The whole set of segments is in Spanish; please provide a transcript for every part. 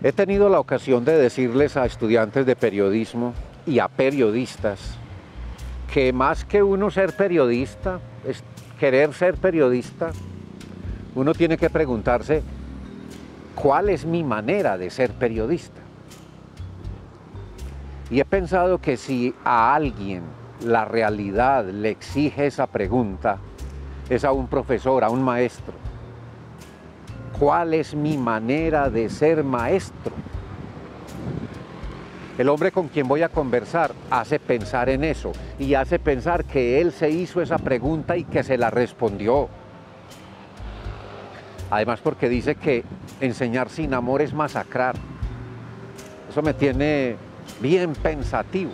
He tenido la ocasión de decirles a estudiantes de periodismo y a periodistas que más que uno ser periodista, es querer ser periodista, uno tiene que preguntarse cuál es mi manera de ser periodista. Y he pensado que si a alguien la realidad le exige esa pregunta, es a un profesor, a un maestro. ¿Cuál es mi manera de ser maestro? El hombre con quien voy a conversar hace pensar en eso y hace pensar que él se hizo esa pregunta y que se la respondió. Además porque dice que enseñar sin amor es masacrar. Eso me tiene bien pensativo.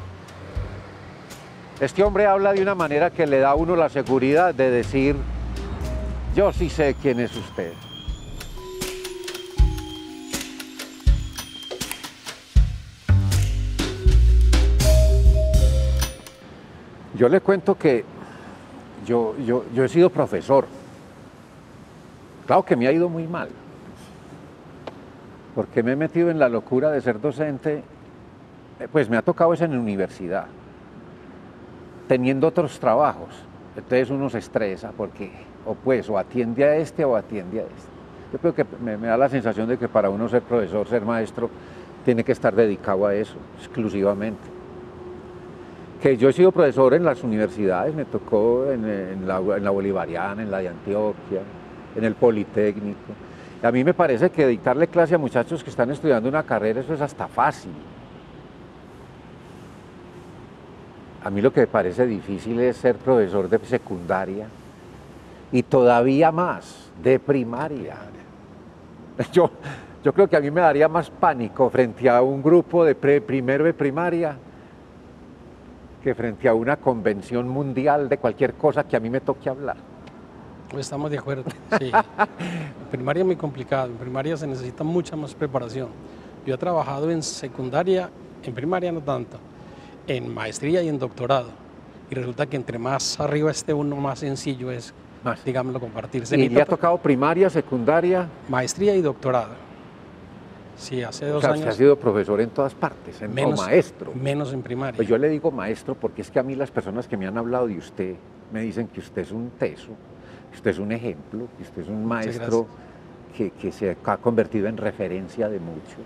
Este hombre habla de una manera que le da a uno la seguridad de decir, yo sí sé quién es usted. Yo le cuento que yo he sido profesor. Claro que me ha ido muy mal, porque me he metido en la locura de ser docente, pues me ha tocado eso en la universidad, teniendo otros trabajos. Entonces uno se estresa porque o atiende a este o atiende a este. Yo creo que me da la sensación de que para uno ser profesor, ser maestro, tiene que estar dedicado a eso exclusivamente. Que yo he sido profesor en las universidades, me tocó en la Bolivariana, en la de Antioquia, en el Politécnico. Y a mí me parece que dictarle clase a muchachos que están estudiando una carrera, eso es hasta fácil. A mí lo que me parece difícil es ser profesor de secundaria y todavía más de primaria. Yo creo que a mí me daría más pánico frente a un grupo de primero de primaria que frente a una convención mundial de cualquier cosa que a mí me toque hablar. Estamos de acuerdo, sí. En primaria es muy complicado, en primaria se necesita mucha más preparación. Yo he trabajado en secundaria, en primaria no tanto, en maestría y en doctorado. Y resulta que entre más arriba esté uno, más sencillo es, digámoslo, compartirse. ¿Y le ha tocado primaria, secundaria? Maestría y doctorado. Sí, hace 2 años. Usted ha sido profesor en todas partes, o maestro. Menos en primaria. Pues yo le digo maestro porque es que a mí las personas que me han hablado de usted me dicen que usted es un teso, que usted es un ejemplo, que usted es un maestro que se ha convertido en referencia de muchos.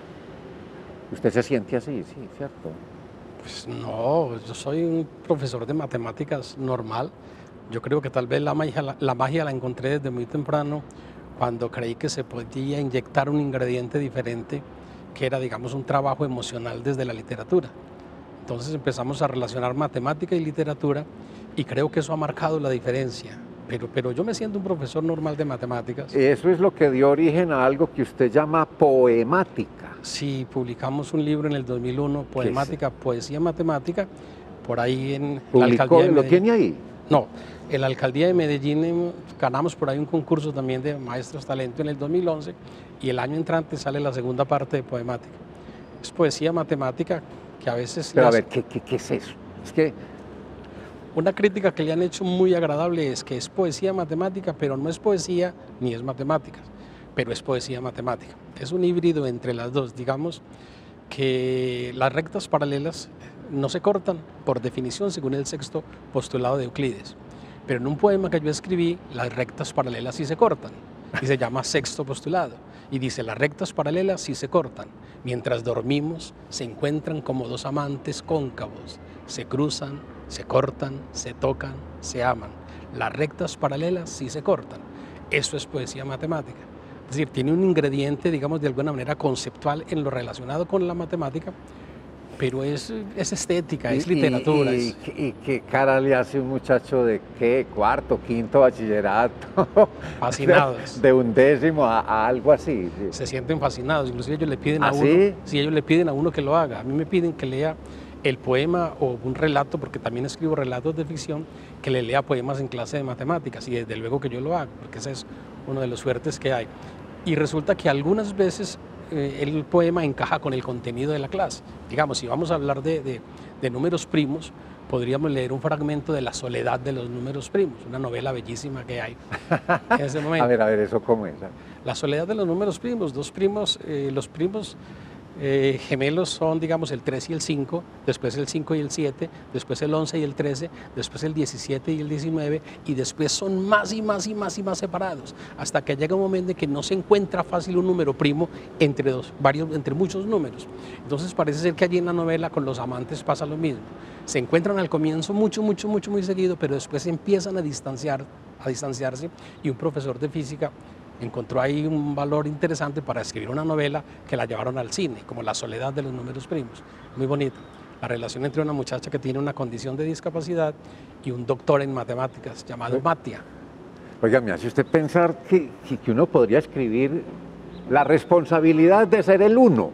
¿Usted se siente así? Sí, ¿cierto? Pues no, yo soy un profesor de matemáticas normal. Yo creo que tal vez la magia la encontré desde muy temprano, cuando creí que se podía inyectar un ingrediente diferente, que era, digamos, un trabajo emocional desde la literatura. Entonces empezamos a relacionar matemática y literatura y creo que eso ha marcado la diferencia. Pero yo me siento un profesor normal de matemáticas. Eso es lo que dio origen a algo que usted llama poemática. Sí, publicamos un libro en el 2001, Poemática, Poesía Matemática, por ahí en la alcaldía de Medellín. ¿Lo tiene ahí? No, en la alcaldía de Medellín ganamos por ahí un concurso también de maestros talento en el 2011 y el año entrante sale la segunda parte de Poemática. Es poesía matemática que a veces... Pero a ver, ¿qué es eso? Es que... Una crítica que le han hecho muy agradable es que es poesía matemática, pero no es poesía ni es matemáticas, pero es poesía matemática. Es un híbrido entre las dos, digamos que las rectas paralelas no se cortan por definición según el sexto postulado de Euclides, pero en un poema que yo escribí las rectas paralelas sí se cortan y se llama sexto postulado y dice las rectas paralelas sí se cortan, mientras dormimos se encuentran como dos amantes cóncavos, se cruzan, se cortan, se tocan, se aman. Las rectas paralelas sí se cortan. Eso es poesía matemática. Es decir, tiene un ingrediente, digamos, de alguna manera conceptual en lo relacionado con la matemática, pero es estética, es literatura. ¿Y qué cara le hace un muchacho de qué? ¿Cuarto, quinto bachillerato? Fascinados. De 11º a algo así. Sí. Se sienten fascinados. Inclusive ellos le piden a uno. ¿Sí? Sí, ellos le piden a uno que lo haga. A mí me piden que lea el poema o un relato, porque también escribo relatos de ficción, que le lea poemas en clase de matemáticas y desde luego que yo lo hago, porque ese es uno de los suertes que hay. Y resulta que algunas veces el poema encaja con el contenido de la clase. Digamos, si vamos a hablar de números primos, podríamos leer un fragmento de La soledad de los números primos, una novela bellísima que hay en ese momento. A ver, ¿eso cómo es? La soledad de los números primos, dos primos, los primos gemelos son, digamos, el 3 y el 5, después el 5 y el 7, después el 11 y el 13, después el 17 y el 19, y después son más y más y más y más separados, hasta que llega un momento en que no se encuentra fácil un número primo entre entre muchos números. Entonces parece ser que allí en la novela con los amantes pasa lo mismo. Se encuentran al comienzo muy seguido, pero después empiezan a distanciarse, y un profesor de física encontró ahí un valor interesante para escribir una novela que la llevaron al cine, como La soledad de los números primos. Muy bonita. La relación entre una muchacha que tiene una condición de discapacidad y un doctor en matemáticas llamado Mattia. Oiga, me hace usted pensar que uno podría escribir la responsabilidad de ser el 1.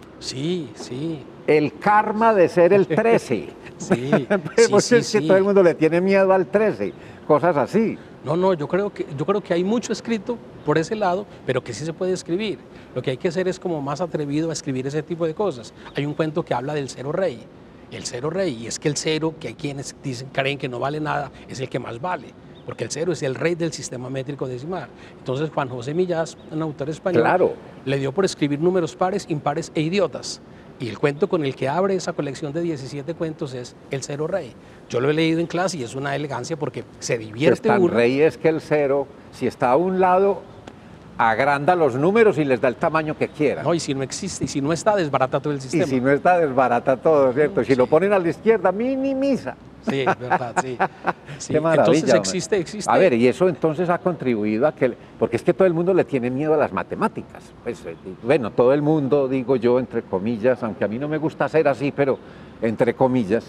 Sí, sí. El karma de ser el 13. Sí, Porque es que todo el mundo le tiene miedo al 13, cosas así. No, yo creo que hay mucho escrito por ese lado, pero que sí se puede escribir. Lo que hay que hacer es como más atrevido a escribir ese tipo de cosas. Hay un cuento que habla del cero rey. El cero rey, y es que el cero, que hay quienes creen que no vale nada, es el que más vale, porque el cero es el rey del sistema métrico decimal. Entonces Juan José Millás, un autor español, claro, le dio por escribir números pares, impares e idiotas. Y el cuento con el que abre esa colección de 17 cuentos es El cero rey. Yo lo he leído en clase y es una elegancia porque se divierte pues tan uno. Rey es que el cero, si está a un lado, agranda los números y les da el tamaño que quieran. No, y si no existe, y si no está, desbarata todo el sistema. Y si no está, desbarata todo, ¿cierto? Si Sí. lo ponen a la izquierda, minimiza. Sí, es verdad, sí. Sí. Qué maravilla. Entonces existe. A ver, y eso entonces ha contribuido a que, porque es que todo el mundo le tiene miedo a las matemáticas. Pues, bueno, todo el mundo, digo yo, entre comillas, aunque a mí no me gusta ser así, pero entre comillas,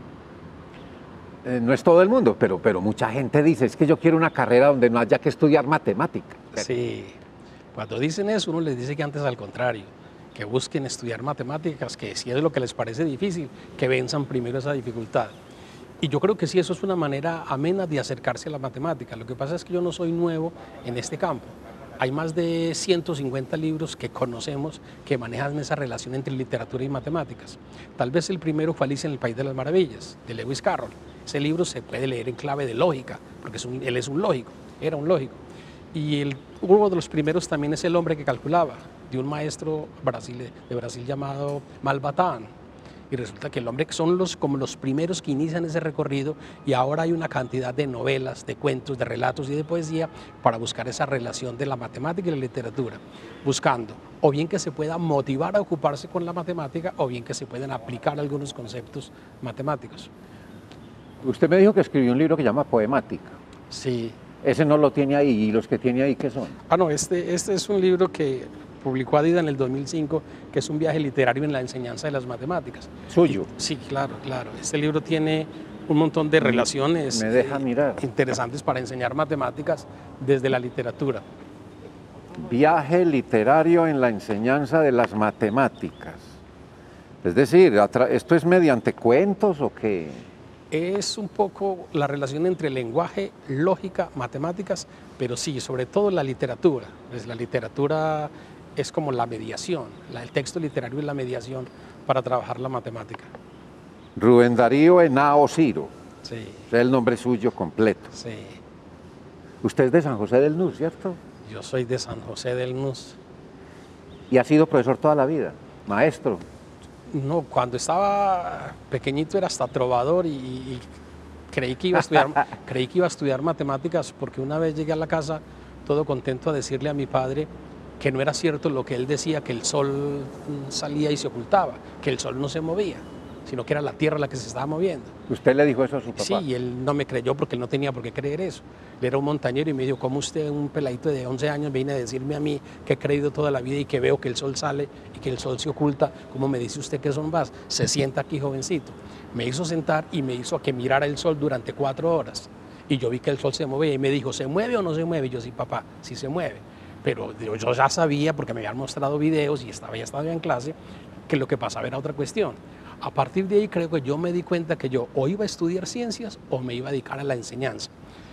no es todo el mundo, pero mucha gente dice, es que yo quiero una carrera donde no haya que estudiar matemáticas. Sí, cuando dicen eso, uno les dice que antes al contrario, que busquen estudiar matemáticas, que si es lo que les parece difícil, que venzan primero esa dificultad. Y yo creo que sí, eso es una manera amena de acercarse a la matemática. Lo que pasa es que yo no soy nuevo en este campo. Hay más de 150 libros que conocemos que manejan esa relación entre literatura y matemáticas. Tal vez el primero fue Alicia en el País de las Maravillas, de Lewis Carroll. Ese libro se puede leer en clave de lógica, porque él es un lógico, era un lógico. Y uno de los primeros también es El hombre que calculaba, de un maestro de Brasil llamado Malbatán. Y resulta que el hombre son como los primeros que inician ese recorrido, y ahora hay una cantidad de novelas, de cuentos, de relatos y de poesía para buscar esa relación de la matemática y la literatura, buscando o bien que se pueda motivar a ocuparse con la matemática o bien que se puedan aplicar algunos conceptos matemáticos. Usted me dijo que escribió un libro que se llama Poemática. Sí. Ese no lo tiene ahí, ¿y los que tiene ahí qué son? No, este es un libro que publicó Adida en el 2005, que es un viaje literario en la enseñanza de las matemáticas. ¿Suyo? Sí, claro. Este libro tiene un montón de relaciones me deja mirar. Interesantes para enseñar matemáticas desde la literatura. Viaje literario en la enseñanza de las matemáticas. Es decir, ¿esto es mediante cuentos o qué? Es un poco la relación entre lenguaje, lógica, matemáticas, pero sí, sobre todo la literatura. Pues la literatura es como la mediación, el texto literario es la mediación para trabajar la matemática. Rubén Darío Henao Ciro. Sí. Es el nombre suyo completo. Sí. Usted es de San José del Nus, ¿cierto? Yo soy de San José del Nus. ¿Y ha sido profesor toda la vida? ¿Maestro? No, cuando estaba pequeñito era hasta trovador y creí que iba a estudiar matemáticas, porque una vez llegué a la casa todo contento a decirle a mi padre que no era cierto lo que él decía, que el sol salía y se ocultaba, que el sol no se movía, sino que era la Tierra la que se estaba moviendo. ¿Usted le dijo eso a su papá? Sí, y él no me creyó porque él no tenía por qué creer eso. Él era un montañero y me dijo, ¿cómo usted, un peladito de 11 años, viene a decirme a mí que he creído toda la vida y que veo que el sol sale y que el sol se oculta? ¿Cómo me dice usted que son vas? Se sienta aquí, jovencito. Me hizo sentar y me hizo a que mirara el sol durante 4 horas. Y yo vi que el sol se movía y me dijo, ¿se mueve o no se mueve? Y yo, sí, papá, sí se mueve. Pero yo ya sabía, porque me habían mostrado videos y ya estaba en clase, que lo que pasaba era otra cuestión. A partir de ahí creo que yo me di cuenta que yo o iba a estudiar ciencias o me iba a dedicar a la enseñanza.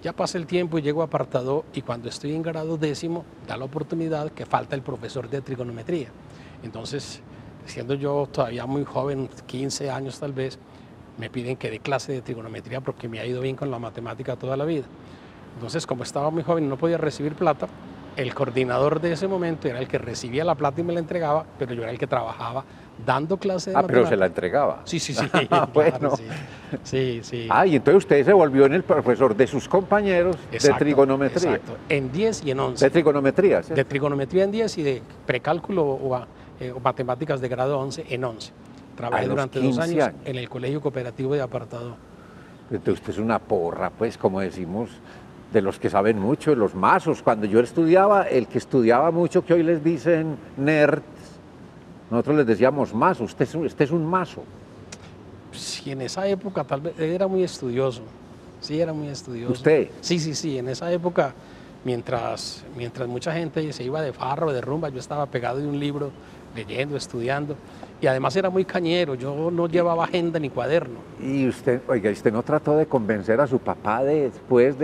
Ya pasa el tiempo y llego a apartado y cuando estoy en grado 10º da la oportunidad que falta el profesor de trigonometría. Entonces, siendo yo todavía muy joven, 15 años tal vez, me piden que dé clase de trigonometría porque me ha ido bien con la matemática toda la vida. Entonces, como estaba muy joven y no podía recibir plata, el coordinador de ese momento era el que recibía la plata y me la entregaba, pero yo era el que trabajaba dando clase de matemática. Pero se la entregaba. Sí, sí, sí. Ah, Claro, bueno. sí. Sí, sí. Ah, y entonces usted se volvió en el profesor de sus compañeros de Exacto, trigonometría. Exacto, en 10 y en 11. De trigonometría, ¿sí? De trigonometría en 10 y de precálculo o matemáticas de grado 11 en 11. Trabajé A los durante 2 15 años años. en el Colegio Cooperativo de Apartado. Entonces usted es una porra, pues, como decimos, de los que saben mucho, de los mazos. Cuando yo estudiaba, el que estudiaba mucho, que hoy les dicen nerds, nosotros les decíamos mazo, usted es un mazo. Sí, en esa época tal vez era muy estudioso. Sí, era muy estudioso. ¿Usted? Sí, sí, sí. En esa época, mientras mucha gente se iba de farra o de rumba, yo estaba pegado de un libro, leyendo, estudiando. Y además era muy cañero. Yo no llevaba agenda ni cuaderno. Y usted, oiga, ¿usted no trató de convencer a su papá después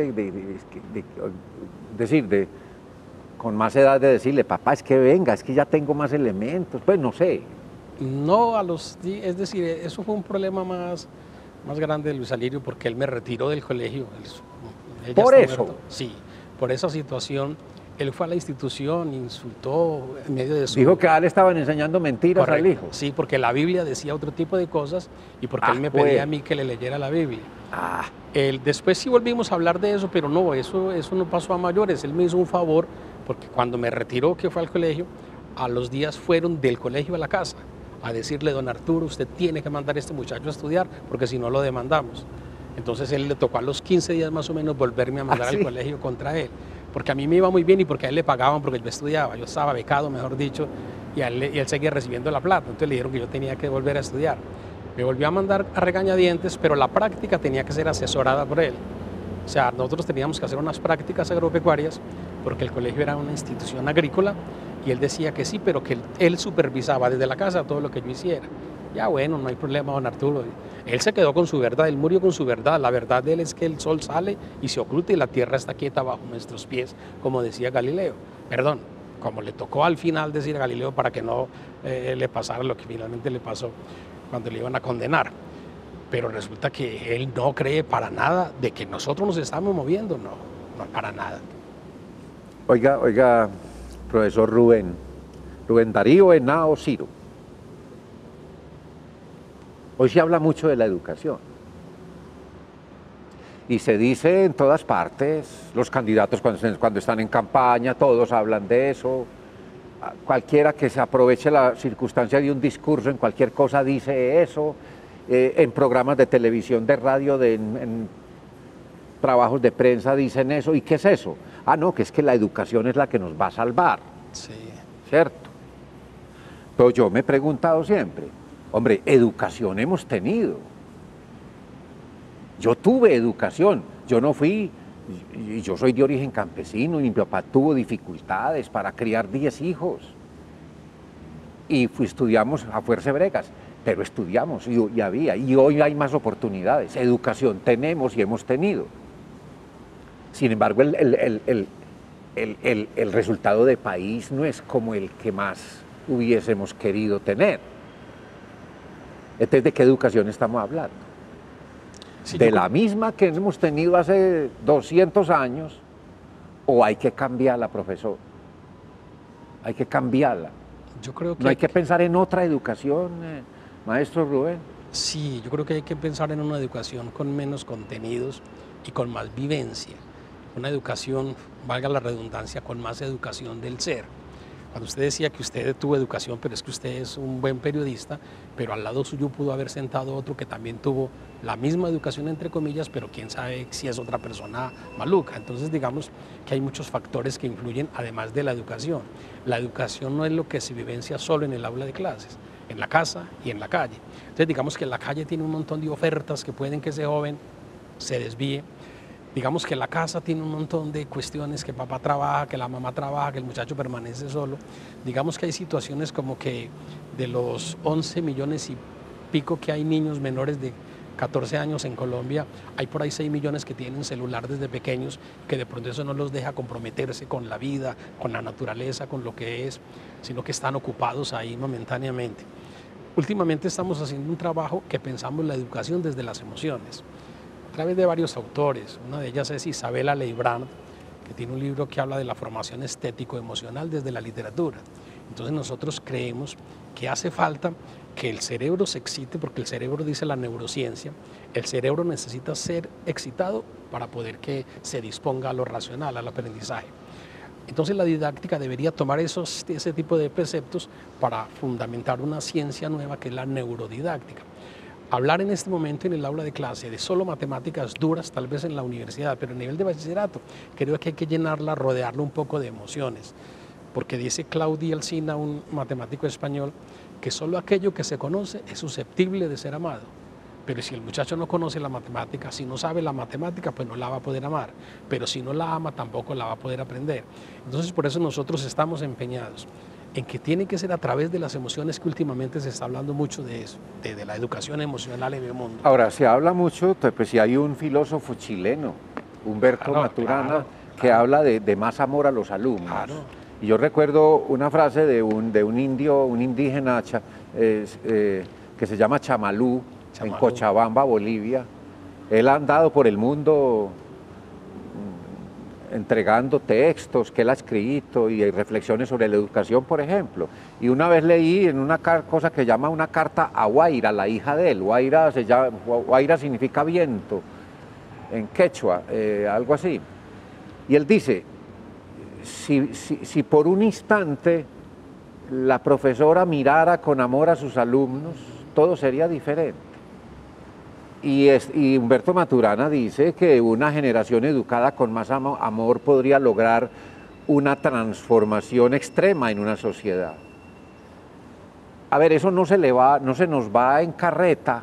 con más edad de decirle, papá, es que venga, es que ya tengo más elementos? Pues no sé. No es decir, eso fue un problema más grande de Luis Alirio porque él me retiró del colegio. Él ya ¿Por está eso? muerto. Sí, por esa situación. Él fue a la institución, insultó en medio de su... Dijo que a él le estaban enseñando mentiras al hijo. Sí, porque la Biblia decía otro tipo de cosas y porque él me pues. pedía a mí que le leyera la Biblia. Ah, Después sí volvimos a hablar de eso, pero no, eso no pasó a mayores. Él me hizo un favor porque cuando me retiró, que fue al colegio, a los días fueron del colegio a la casa a decirle, don Arturo, usted tiene que mandar a este muchacho a estudiar porque si no lo demandamos. Entonces él le tocó a los 15 días más o menos volverme a mandar ¿sí? al colegio contra él, porque a mí me iba muy bien y porque a él le pagaban porque yo estudiaba, yo estaba becado, mejor dicho, y él seguía recibiendo la plata, entonces le dijeron que yo tenía que volver a estudiar. Me volvió a mandar a regañadientes, pero la práctica tenía que ser asesorada por él. O sea, nosotros teníamos que hacer unas prácticas agropecuarias porque el colegio era una institución agrícola y él decía que sí, pero que él supervisaba desde la casa todo lo que yo hiciera. Ya bueno, no hay problema, don Arturo. Él se quedó con su verdad, él murió con su verdad. La verdad de él es que el sol sale y se oculta y la tierra está quieta bajo nuestros pies, como decía Galileo. Perdón, como le tocó al final decir a Galileo para que no le pasara lo que finalmente le pasó cuando le iban a condenar. Pero resulta que él no cree para nada de que nosotros nos estamos moviendo, no para nada. Oiga, profesor Rubén Darío Henao Ciro. Hoy se habla mucho de la educación. Y se dice en todas partes, los candidatos cuando están en campaña, todos hablan de eso. Cualquiera que se aproveche la circunstancia de un discurso en cualquier cosa dice eso. En programas de televisión, de radio, en trabajos de prensa dicen eso. ¿Y qué es eso? Ah, no, que es que la educación es la que nos va a salvar. Sí. ¿Cierto? Pero yo me he preguntado siempre, hombre, educación hemos tenido. Yo tuve educación, yo no fui, y yo soy de origen campesino, y mi papá tuvo dificultades para criar 10 hijos. Y estudiamos a fuerza de bregas, pero estudiamos y había, y hoy hay más oportunidades. Educación tenemos y hemos tenido. Sin embargo, el resultado de país no es como el que más hubiésemos querido tener. Entonces, ¿de qué educación estamos hablando? Sí, ¿de la misma que hemos tenido hace 200 años o hay que cambiarla, profesor? Hay que cambiarla. Yo creo que ¿No hay que pensar en otra educación, maestro Rubén? Sí, yo creo que hay que pensar en una educación con menos contenidos y con más vivencia. Una educación, valga la redundancia, con más educación del ser. Cuando usted decía que usted tuvo educación, pero es que usted es un buen periodista, pero al lado suyo pudo haber sentado otro que también tuvo la misma educación, entre comillas, pero quién sabe si es otra persona maluca. Entonces, digamos que hay muchos factores que influyen además de la educación. La educación no es lo que se vivencia solo en el aula de clases, en la casa y en la calle. Entonces, digamos que la calle tiene un montón de ofertas que pueden que ese joven se desvíe. Digamos que la casa tiene un montón de cuestiones, que papá trabaja, que la mamá trabaja, que el muchacho permanece solo. Digamos que hay situaciones como que de los 11 millones y pico que hay niños menores de 14 años en Colombia, hay por ahí 6 millones que tienen celular desde pequeños, que de pronto eso no los deja comprometerse con la vida, con la naturaleza, con lo que es, sino que están ocupados ahí momentáneamente. Últimamente estamos haciendo un trabajo que pensamos la educación desde las emociones, a través de varios autores. Una de ellas es Isabella Leibrand, que tiene un libro que habla de la formación estético-emocional desde la literatura. Entonces nosotros creemos que hace falta que el cerebro se excite, porque el cerebro, dice la neurociencia, el cerebro necesita ser excitado para poder que se disponga a lo racional, al aprendizaje. Entonces la didáctica debería tomar ese tipo de preceptos para fundamentar una ciencia nueva que es la neurodidáctica. Hablar en este momento en el aula de clase de solo matemáticas duras, tal vez en la universidad, pero a nivel de bachillerato, creo que hay que llenarla, rodearla un poco de emociones. Porque dice Claudi Alsina, un matemático español, que solo aquello que se conoce es susceptible de ser amado. Pero si el muchacho no conoce la matemática, si no sabe la matemática, pues no la va a poder amar. Pero si no la ama, tampoco la va a poder aprender. Entonces, por eso nosotros estamos empeñados en que tiene que ser a través de las emociones, que últimamente se está hablando mucho de eso, de la educación emocional en el mundo. Ahora, se habla mucho, pues si hay un filósofo chileno, Humberto Maturana, que habla de más amor a los alumnos. Claro. Y yo recuerdo una frase de un indio, un indígena que se llama Chamalú, en Cochabamba, Bolivia. Él ha andado por el mundo entregando textos que él ha escrito y reflexiones sobre la educación, por ejemplo. Y una vez leí en una cosa que llama una carta a Huayra, la hija de él. Huayra significa viento en quechua, algo así. Y él dice, si por un instante la profesora mirara con amor a sus alumnos, todo sería diferente. Y Humberto Maturana dice que una generación educada con más amor podría lograr una transformación extrema en una sociedad. A ver, eso no se nos va en carreta,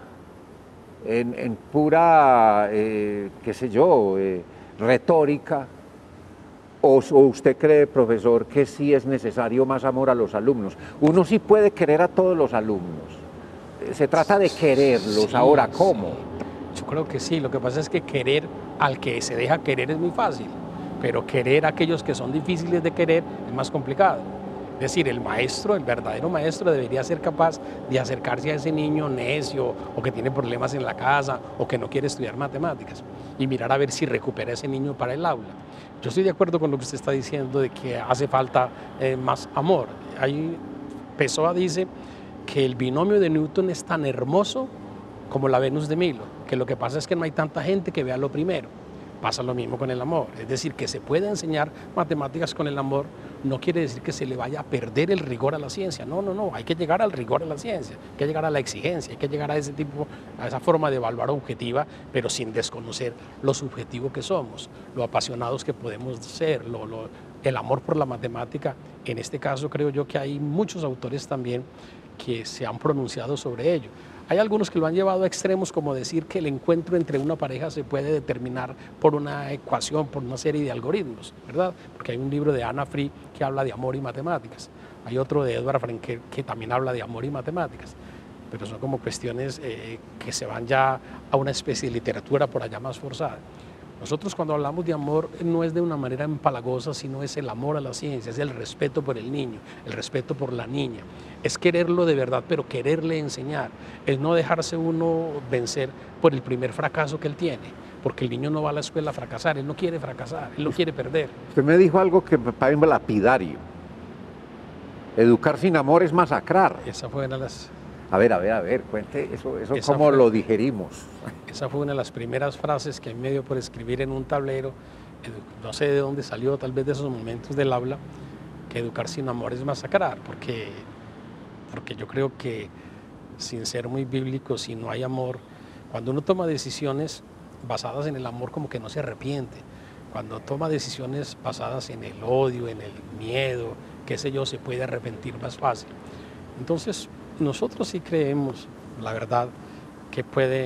en pura, qué sé yo, retórica. ¿O usted cree, profesor, que sí es necesario más amor a los alumnos? Uno sí puede querer a todos los alumnos. Se trata de quererlos. Sí, ahora, ¿cómo? Yo creo que sí. Lo que pasa es que querer al que se deja querer es muy fácil, pero querer a aquellos que son difíciles de querer es más complicado. Es decir, el maestro, el verdadero maestro, debería ser capaz de acercarse a ese niño necio o que tiene problemas en la casa o que no quiere estudiar matemáticas y mirar a ver si recupera a ese niño para el aula. Yo estoy de acuerdo con lo que usted está diciendo de que hace falta más amor. Pessoa dice que el binomio de Newton es tan hermoso como la Venus de Milo, que lo que pasa es que no hay tanta gente que vea lo primero. Pasa lo mismo con el amor, es decir, que se puede enseñar matemáticas con el amor, no quiere decir que se le vaya a perder el rigor a la ciencia, no, hay que llegar al rigor a la ciencia, hay que llegar a la exigencia, hay que llegar a esa forma de evaluar objetiva, pero sin desconocer lo subjetivo que somos, lo apasionados que podemos ser, el amor por la matemática. En este caso creo yo que hay muchos autores también que se han pronunciado sobre ello. Hay algunos que lo han llevado a extremos, como decir que el encuentro entre una pareja se puede determinar por una ecuación, por una serie de algoritmos, ¿verdad? Porque hay un libro de Anna Free que habla de amor y matemáticas. Hay otro de Edward Frenkel que también habla de amor y matemáticas. Pero son como cuestiones que se van ya a una especie de literatura por allá más forzada. Nosotros cuando hablamos de amor no es de una manera empalagosa, sino es el amor a la ciencia, es el respeto por el niño, el respeto por la niña. Es quererlo de verdad, pero quererle enseñar. Es no dejarse uno vencer por el primer fracaso que él tiene, porque el niño no va a la escuela a fracasar, él no quiere fracasar, él no quiere perder. Usted me dijo algo que me parece lapidario. Educar sin amor es masacrar. Esa fue una de las... A ver, cuente eso cómo lo digerimos. Esa fue una de las primeras frases que a mí me dio por escribir en un tablero, no sé de dónde salió, tal vez de esos momentos del aula, que educar sin amor es masacrar, porque yo creo que, sin ser muy bíblico, si no hay amor, cuando uno toma decisiones basadas en el amor, como que no se arrepiente. Cuando toma decisiones basadas en el odio, en el miedo, qué sé yo, se puede arrepentir más fácil. Entonces, nosotros sí creemos, la verdad, que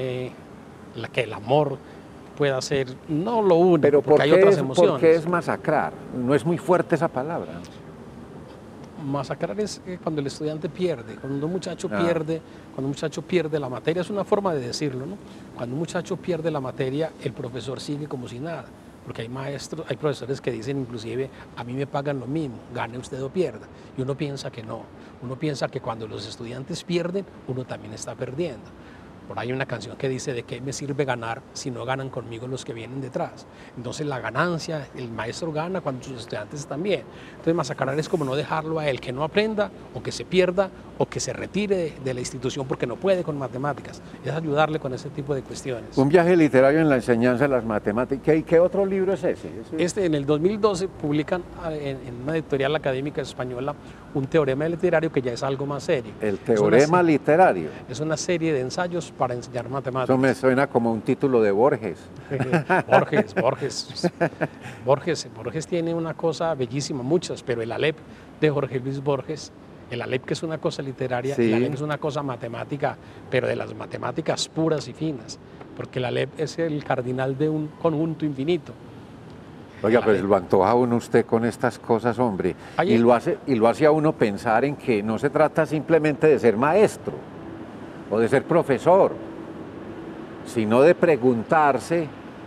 el amor pueda ser no lo único, pero porque hay otras emociones. ¿Por qué es masacrar? No es muy fuerte esa palabra. masacrar es cuando el estudiante pierde, cuando un muchacho pierde la materia, es una forma de decirlo, ¿no? Cuando un muchacho pierde la materia, el profesor sigue como si nada, porque hay maestros, hay profesores que dicen inclusive, a mí me pagan lo mismo, gane usted o pierda, y uno piensa que no, uno piensa que cuando los estudiantes pierden, uno también está perdiendo. Por ahí hay una canción que dice, ¿de qué me sirve ganar si no ganan conmigo los que vienen detrás? Entonces la ganancia, el maestro gana cuando sus estudiantes también. Entonces masacrar es como no dejarlo a él que no aprenda, o que se pierda, o que se retire de la institución porque no puede con matemáticas. Es ayudarle con ese tipo de cuestiones. Un viaje literario en la enseñanza de las matemáticas. ¿Y qué otro libro es ese? En el 2012 publican en una editorial académica española un teorema literario que ya es algo más serio. El teorema literario. Es una serie de ensayos para enseñar matemáticas. Eso me suena como un título de Borges. Borges tiene una cosa bellísima, muchas, pero el Alep de Jorge Luis Borges, el Alep que es una cosa literaria, sí. El Alep es una cosa matemática, pero de las matemáticas puras y finas, porque el Alep es el cardinal de un conjunto infinito. Oiga, pues lo antoja uno usted con estas cosas, hombre, y lo hace a uno pensar en que no se trata simplemente de ser maestro o de ser profesor, sino de preguntarse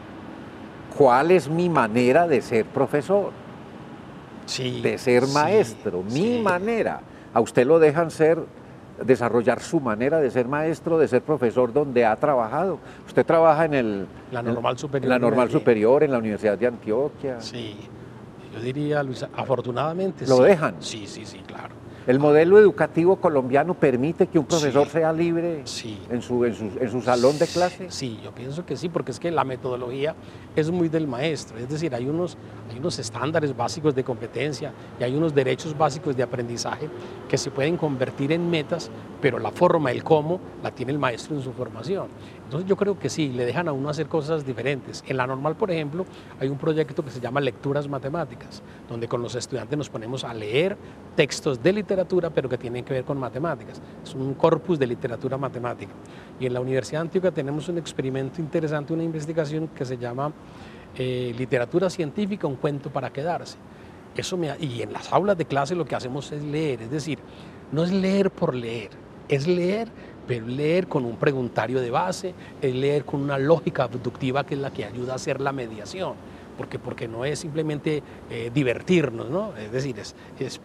cuál es mi manera de ser profesor, sí, de ser maestro, mi manera. A usted lo dejan desarrollar su manera de ser maestro, de ser profesor donde ha trabajado. Usted trabaja en la Normal Superior. La Normal Superior, en la Universidad de Antioquia. Sí, yo diría, Luis, afortunadamente ¿Lo dejan? Sí, claro. ¿El modelo educativo colombiano permite que un profesor sea libre en su salón de clase? Sí, yo pienso que sí, porque es que la metodología es muy del maestro, es decir, hay unos estándares básicos de competencia y hay unos derechos básicos de aprendizaje que se pueden convertir en metas, pero la forma, el cómo, la tiene el maestro en su formación. Entonces yo creo que sí, le dejan a uno hacer cosas diferentes. En la Normal, por ejemplo, hay un proyecto que se llama Lecturas Matemáticas, donde con los estudiantes nos ponemos a leer textos de literatura, pero que tienen que ver con matemáticas. Es un corpus de literatura matemática. Y en la Universidad de Antioquia tenemos un experimento interesante, una investigación que se llama Literatura Científica, un cuento para quedarse. Y en las aulas de clase lo que hacemos es leer, es decir, no es leer por leer, es leer, pero leer con un preguntario de base, es leer con una lógica abductiva que es la que ayuda a hacer la mediación, porque no es simplemente divertirnos, ¿no? Es decir, es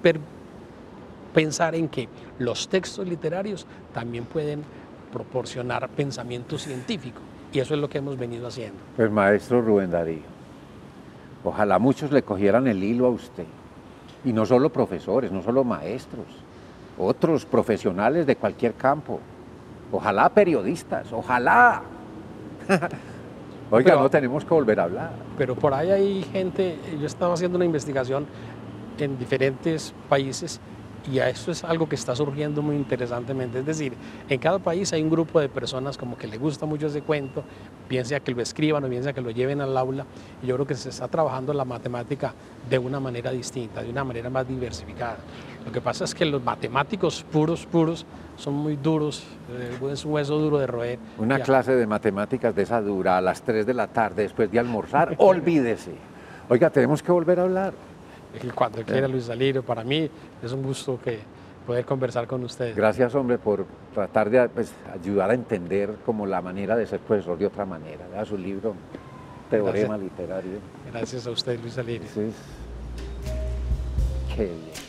pensar en que los textos literarios también pueden proporcionar pensamiento científico, y eso es lo que hemos venido haciendo. Pues maestro Rubén Darío, ojalá muchos le cogieran el hilo a usted, y no solo profesores, no solo maestros, otros profesionales de cualquier campo, ojalá periodistas, ojalá. Oiga, no tenemos que volver a hablar. Pero por ahí hay gente, yo estaba haciendo una investigación en diferentes países y eso es algo que está surgiendo muy interesantemente. Es decir, en cada país hay un grupo de personas como que le gusta mucho ese cuento, bien sea que lo escriban o bien sea que lo lleven al aula, y yo creo que se está trabajando la matemática de una manera distinta, de una manera más diversificada. Lo que pasa es que los matemáticos puros son muy duros, es un hueso duro de roer. Una clase de matemáticas de esa dura a las 3 de la tarde después de almorzar, olvídese. Oiga, tenemos que volver a hablar. Cuando quiera, Luis Alirio, para mí es un gusto poder conversar con ustedes. Gracias, hombre, por tratar de ayudar a entender como la manera de ser profesor de otra manera. Vea su libro, Teorema Literario. Gracias a usted, Luis Alirio. Qué bien.